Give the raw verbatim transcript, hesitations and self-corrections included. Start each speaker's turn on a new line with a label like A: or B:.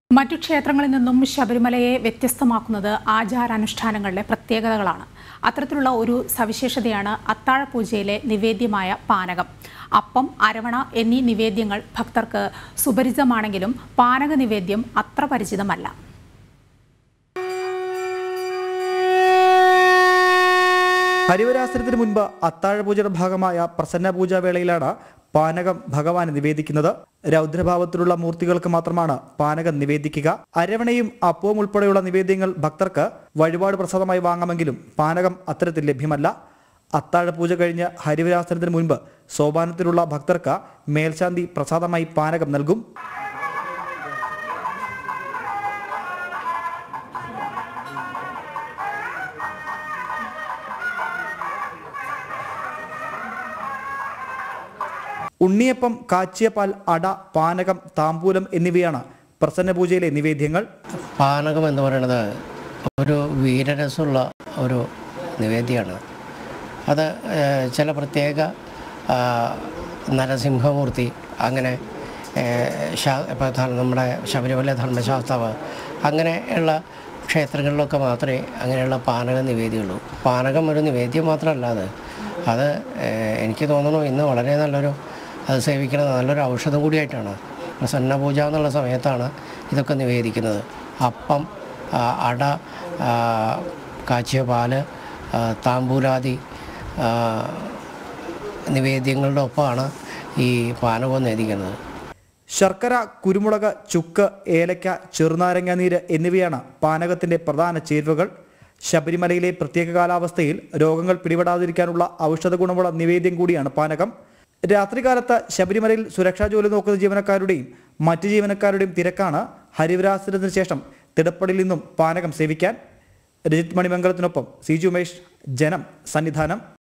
A: മറ്റു ക്ഷേത്രങ്ങളിൽ നിന്നും ശബരിമലയെ വ്യത്യസ്തമാക്കുന്നത് ആചാരാനുഷ്ഠാനങ്ങളിലെ പ്രത്യേകതകളാണ്. അത്തരത്തിലുള്ള ഒരു സവിശേഷതയാണ് അത്താഴ പൂജയിലെ നിവേദ്യമായ പാനകം. അപ്പം, അരവണ എന്നീ നിവേദ്യങ്ങൾ ഭക്തർക്ക് സുപരിചിതമാണെങ്കിലും പാനക നിവേദ്യം അത്ര പരിചിതമല്ല.
B: ഹരിവരാസനത്തിന് മുൻപ് അത്താഴപൂജയുടെ ഭാഗമായ പ്രസന്ന പൂജാവേളയിലാണ് പാനകം ഭഗവാന് നിവേദിക്കുന്നത്. രൗദ്രഭാവത്തിലുള്ള മൂർത്തികൾക്ക് മാത്രമാണ് പാനകം നിവേദിക്കുക. അരവണയും അപ്പവും ഉൾപ്പെടെയുള്ള നിവേദ്യങ്ങൾ ഭക്തർക്ക് വഴിപാട് പ്രസാദമായി വാങ്ങാമെങ്കിലും പാനകം അത്തരത്തിൽ ലഭ്യമല്ല. അത്താഴപൂജ കഴിഞ്ഞ് ഹരിവരാസനത്തിന് മുൻപ് സോപാനത്തിലുള്ള ഭക്തർക്ക് മേൽശാന്തി പ്രസാദമായി പാനകം നൽകും. ഉണ്ണിയപ്പം, കാച്ചിയപ്പാൽ, അട, പാനകം, താമ്പൂലം എന്നിവയാണ് പ്രസന്ന പൂജയിലെ നിവേദ്യങ്ങൾ.
C: പാനകം എന്ന് പറയുന്നത് ഒരു വീരരസമുള്ള ഒരു നിവേദ്യമാണ്. അത് ചില പ്രത്യേക നരസിംഹമൂർത്തി, അങ്ങനെ ഇപ്പോൾ നമ്മുടെ ശബരിമല ധർമ്മശാസ്താവ്, അങ്ങനെയുള്ള ക്ഷേത്രങ്ങളിലൊക്കെ മാത്രമേ അങ്ങനെയുള്ള പാനക നിവേദ്യമുള്ളൂ. പാനകം ഒരു നിവേദ്യം മാത്രമല്ല, അത് അത് എനിക്ക് തോന്നുന്നു ഇന്ന് വളരെ നല്ലൊരു അത് സേവിക്കുന്നത് നല്ലൊരു ഔഷധം കൂടിയായിട്ടാണ്. പ്രസന്ന പൂജ എന്നുള്ള സമയത്താണ് ഇതൊക്കെ നിവേദിക്കുന്നത്. അപ്പം, അട, കാച്ചിയ പാല്, താമ്പൂലാദി നിവേദ്യങ്ങളുടെ ഒപ്പമാണ് ഈ പാനകം നിവേദിക്കുന്നത്.
B: ശർക്കര, കുരുമുളക്, ചുക്ക്, ഏലക്ക, ചെറുനാരങ്ങ നീര് എന്നിവയാണ് പാനകത്തിൻ്റെ പ്രധാന ചേരുവകൾ. ശബരിമലയിലെ പ്രത്യേക കാലാവസ്ഥയിൽ രോഗങ്ങൾ പിടിപെടാതിരിക്കാനുള്ള ഔഷധ ഗുണമുള്ള നിവേദ്യം കൂടിയാണ് പാനകം. രാത്രികാലത്ത് ശബരിമലയിൽ സുരക്ഷാ ജോലി നോക്കുന്ന ജീവനക്കാരുടെയും മറ്റ് ജീവനക്കാരുടെയും തിരക്കാണ് ഹരിവരാസനത്തിന് ശേഷം തിടപ്പടിയിൽ നിന്നും പാനകം സേവിക്കാൻ. രജിത് മണിമംഗലത്തിനൊപ്പം സി ജി ഉമേഷ്, ജനം, സന്നിധാനം.